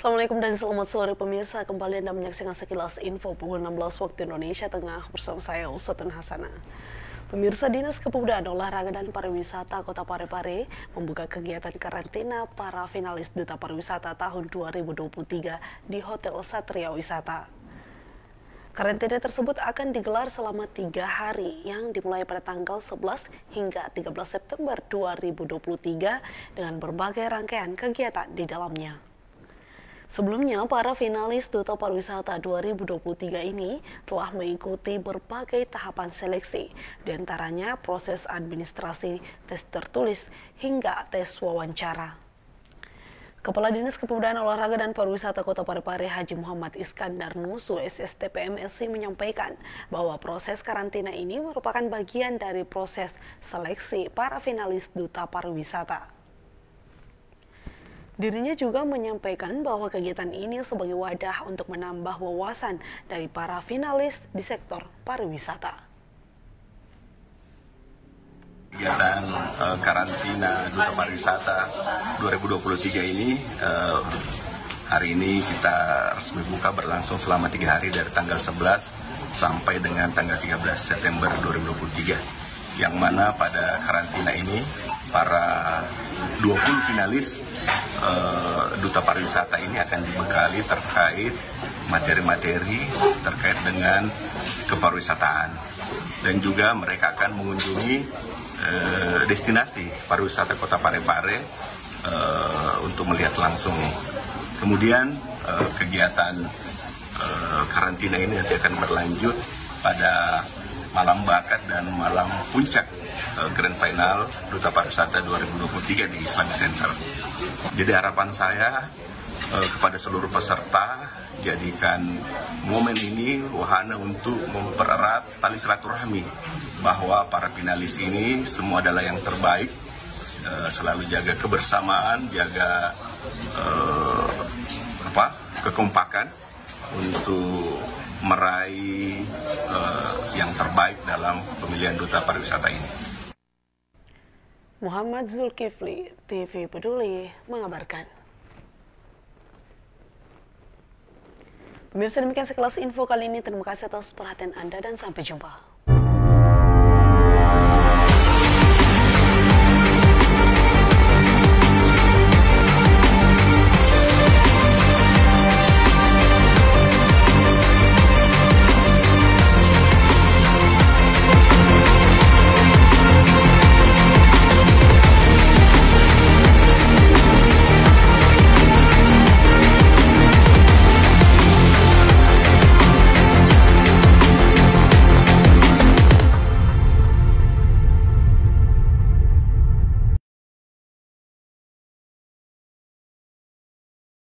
Assalamualaikum dan selamat sore pemirsa. Kembali Anda menyaksikan sekilas info pukul 16 waktu Indonesia Tengah bersama saya Uswatun Hasana. Pemirsa, Dinas Kepemudaan, Olahraga dan Pariwisata Kota Parepare membuka kegiatan karantina para finalis Duta Pariwisata tahun 2023 di Hotel Satria Wisata. Karantina tersebut akan digelar selama 3 hari yang dimulai pada tanggal 11 hingga 13 September 2023 dengan berbagai rangkaian kegiatan di dalamnya. Sebelumnya, para finalis Duta Pariwisata 2023 ini telah mengikuti berbagai tahapan seleksi, diantaranya proses administrasi, tes tertulis, hingga tes wawancara. Kepala Dinas Kepemudaan, Olahraga dan Pariwisata Kota Parepare Haji Muhammad Iskandar Nusu SSTPMSI menyampaikan bahwa proses karantina ini merupakan bagian dari proses seleksi para finalis Duta Pariwisata. Dirinya juga menyampaikan bahwa kegiatan ini sebagai wadah untuk menambah wawasan dari para finalis di sektor pariwisata. Kegiatan karantina Duta Pariwisata 2023 ini hari ini kita resmi buka berlangsung selama 3 hari dari tanggal 11 sampai dengan tanggal 13 September 2023. Yang mana pada karantina ini para 20 finalis Duta Pariwisata ini akan dibekali terkait materi-materi terkait dengan kepariwisataan, dan juga mereka akan mengunjungi destinasi pariwisata Kota Parepare untuk melihat langsung. Kemudian kegiatan karantina ini nanti akan berlanjut pada malam bakat dan malam puncak Grand Final Duta Pariwisata 2023 di Islamic Center. Jadi harapan saya kepada seluruh peserta, jadikan momen ini wahana untuk mempererat tali silaturahmi, bahwa para finalis ini semua adalah yang terbaik, selalu jaga kebersamaan, jaga kekompakan untuk meraih yang terbaik dalam pemilihan Duta Pariwisata ini. Muhammad Zulkifli, TV Peduli, mengabarkan. Pemirsa, demikian sekelas info kali ini. Terima kasih atas perhatian Anda dan sampai jumpa.